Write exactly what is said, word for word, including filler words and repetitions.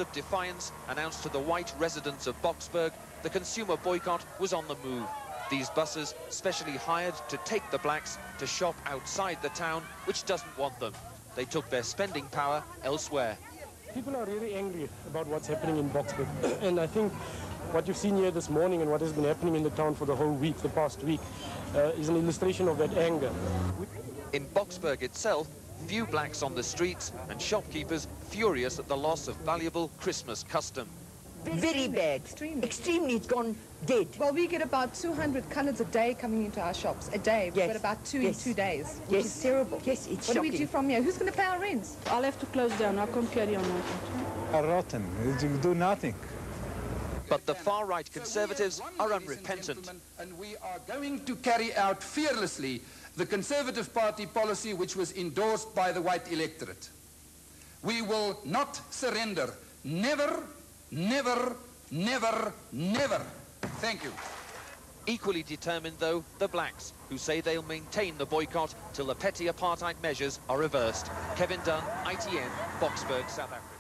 of defiance announced to the white residents of Boksburg, the consumer boycott was on the move. These buses, specially hired to take the blacks to shop outside the town, which doesn't want them. They took their spending power elsewhere. People are really angry about what's happening in Boksburg. And I think what you've seen here this morning and what has been happening in the town for the whole week, the past week, uh, is an illustration of that anger. In Boksburg itself, few blacks on the streets and shopkeepers furious at the loss of valuable Christmas custom. Very bad. Extremely. Extremely, it's gone dead. Well, we get about two hundred colours a day coming into our shops. A day. We've Yes. got about two Yes. in two days, which Yes. is terrible. Yes, it's What do we shocking. do from here? Who's going to pay our rents? I'll have to close down. I can't carry on like that. Are rotten. You do nothing. But the far-right conservatives are unrepentant. And we are going to carry out fearlessly the Conservative Party policy which was endorsed by the white electorate. We will not surrender. Never, never, never, never. Thank you. Equally determined, though, the blacks, who say they'll maintain the boycott till the petty apartheid measures are reversed. Kevin Dunn, I T N, Boksburg, South Africa.